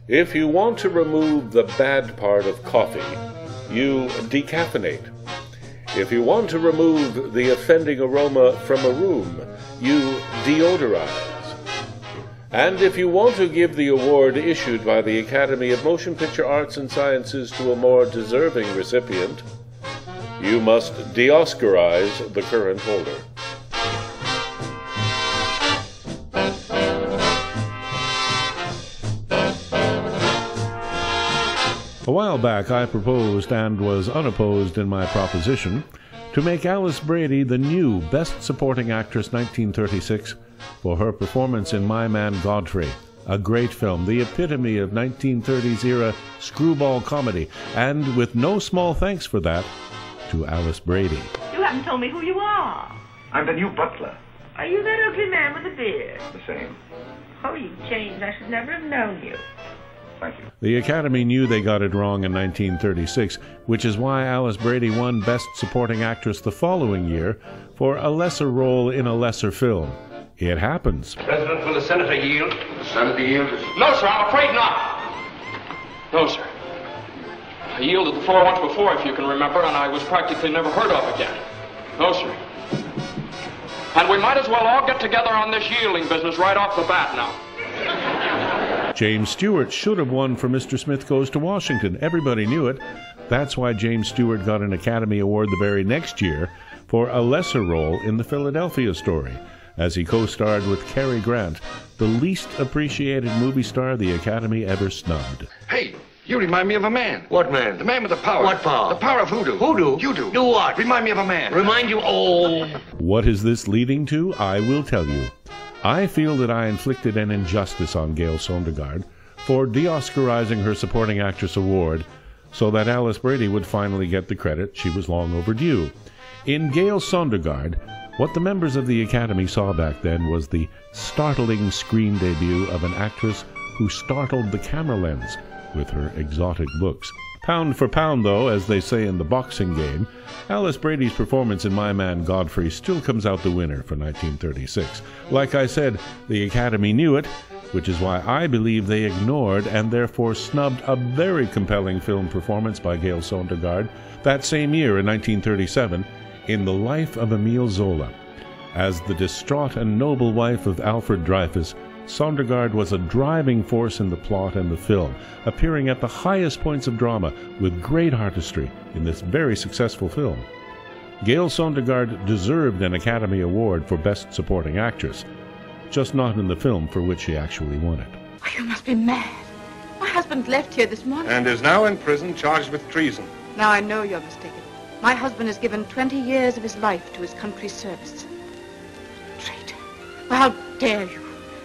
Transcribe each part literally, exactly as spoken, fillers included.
If you want to remove the bad part of coffee, you decaffeinate. If you want to remove the offending aroma from a room, you deodorize. And if you want to give the award issued by the Academy of Motion Picture Arts and Sciences to a more deserving recipient, you must DeOscarize the current holder. A while back I proposed, and was unopposed in my proposition, to make Alice Brady the new Best Supporting Actress nineteen thirty-six for her performance in My Man Godfrey, a great film, the epitome of nineteen thirties era screwball comedy, and with no small thanks for that to Alice Brady. You haven't told me who you are. I'm the new butler. Are you that ugly man with the beard? The same. Oh, you've changed. I should never have known you. Thank you. The Academy knew they got it wrong in nineteen thirty-six, which is why Alice Brady won Best Supporting Actress the following year for a lesser role in a lesser film. It happens. President, will the Senator yield? The Senator yields. No, sir, I'm afraid not. No, sir. I yielded the floor once before, if you can remember, and I was practically never heard of again. No, sir. And we might as well all get together on this yielding business right off the bat now. James Stewart should have won for Mister Smith Goes to Washington. Everybody knew it. That's why James Stewart got an Academy Award the very next year for a lesser role in The Philadelphia Story, as he co-starred with Cary Grant, the least appreciated movie star the Academy ever snubbed. Hey, you remind me of a man. What man? The man with the power. What power? The power of hoodoo. Hoodoo? You do. Do what? Remind me of a man. Remind you? Oh. What is this leading to? I will tell you. I feel that I inflicted an injustice on GALE Sondergaard for deoscarizing her Supporting Actress Award so that Alice Brady would finally get the credit she was long overdue. In GALE Sondergaard, what the members of the Academy saw back then was the startling screen debut of an actress who startled the camera lens with her exotic looks. Pound for pound, though, as they say in the boxing game, Alice Brady's performance in My Man Godfrey still comes out the winner for nineteen thirty-six. Like I said, the Academy knew it, which is why I believe they ignored and therefore snubbed a very compelling film performance by GALE Sondergaard that same year in nineteen thirty-seven in The Life of Emile Zola. As the distraught and noble wife of Alfred Dreyfus, Sondergaard was a driving force in the plot and the film, appearing at the highest points of drama with great artistry in this very successful film. GALE Sondergaard deserved an Academy Award for Best Supporting Actress, just not in the film for which she actually won it. Oh, you must be mad. My husband left here this morning. And is now in prison charged with treason. Now I know you're mistaken. My husband has given twenty years of his life to his country's service. Traitor. Well, how dare you?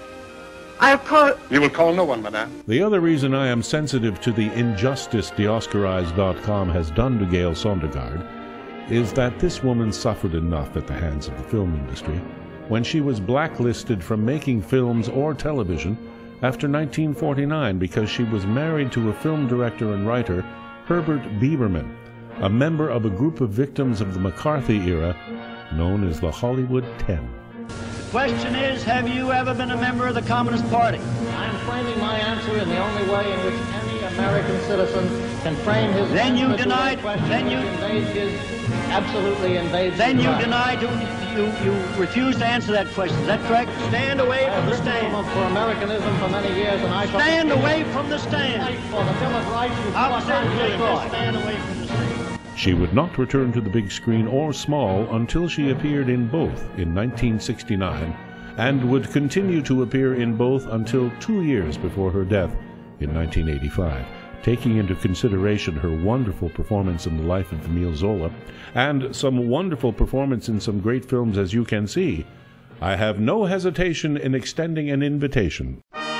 I'll call... You will call no one, madame. The other reason I am sensitive to the injustice De Oscarize dot com has done to GALE Sondergaard is that this woman suffered enough at the hands of the film industry when she was blacklisted from making films or television after nineteen forty-nine because she was married to a film director and writer, Herbert Biberman, a member of a group of victims of the McCarthy era known as the Hollywood Ten. The question is, have you ever been a member of the Communist Party? I'm framing my answer in the only way in which any American citizen can frame his Then you individual denied- question. then you- invades his, absolutely invades Then his you right. denied, you, you, you refused to answer that question. Is that correct? Stand away I from have the written stand. for Americanism for many years, and I shall Stand continue away to from the stand. fight for the Bill of Rights and I'll for say Detroit. just stand away from the stand. She would not return to the big screen or small until she appeared in both in nineteen sixty-nine, and would continue to appear in both until two years before her death in nineteen eighty-five, taking into consideration her wonderful performance in The Life of Emile Zola, and some wonderful performance in some great films, as you can see. I have no hesitation in extending an invitation.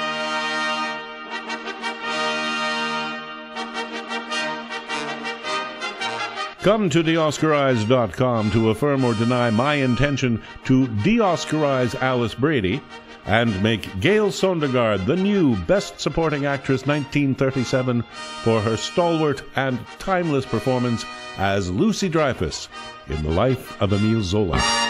Come to De Oscarize dot com to affirm or deny my intention to de-Oscarize Alice Brady and make GALE Sondergaard the new Best Supporting Actress nineteen thirty-seven for her stalwart and timeless performance as Lucy Dreyfus in The Life of Emile Zola.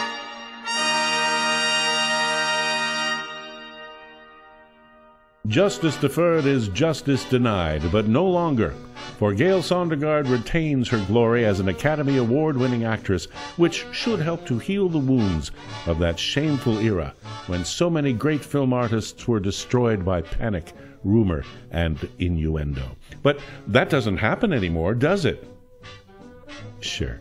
Justice deferred is justice denied, but no longer, for Gale Sondergaard retains her glory as an Academy Award-winning actress, which should help to heal the wounds of that shameful era when so many great film artists were destroyed by panic, rumor, and innuendo. But that doesn't happen anymore, does it? Sure.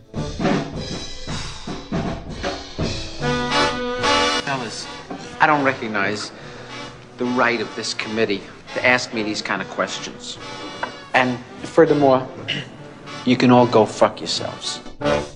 Fellas, I don't recognize the right of this committee to ask me these kind of questions. And furthermore, you can all go fuck yourselves.